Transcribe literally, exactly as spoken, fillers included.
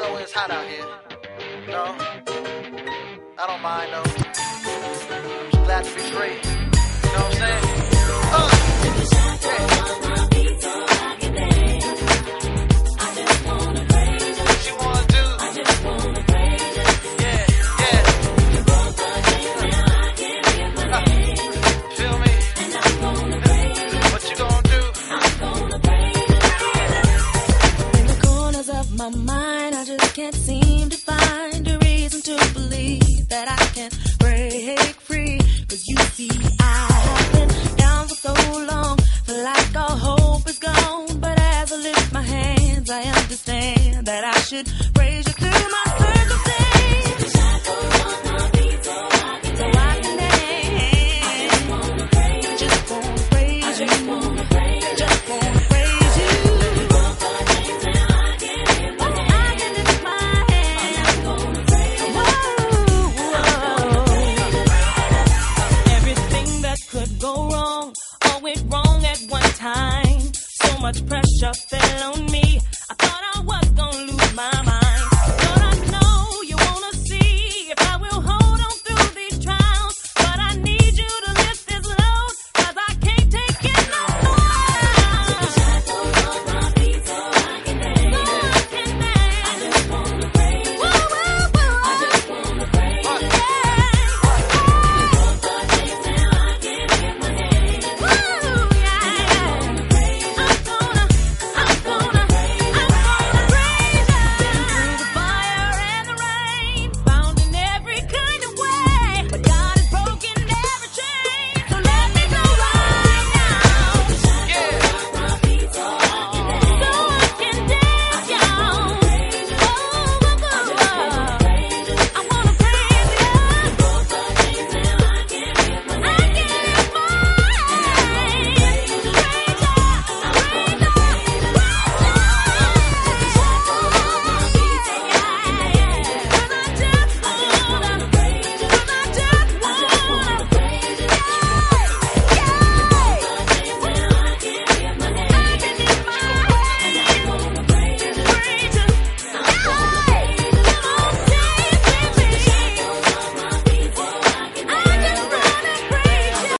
know it's hot out here. No, I don't mind though. I'm just glad to be free. You know what I'm saying? Uh, yeah. What you wanna do? Yeah, yeah. Uh, feel me? What you gonna do? In the corners of my mind, I just can't seem to find a reason to believe that I can break free. Cause you see, I have been down for so long, feel like all hope is gone. But as I lift my hands, I understand that I should praise you through my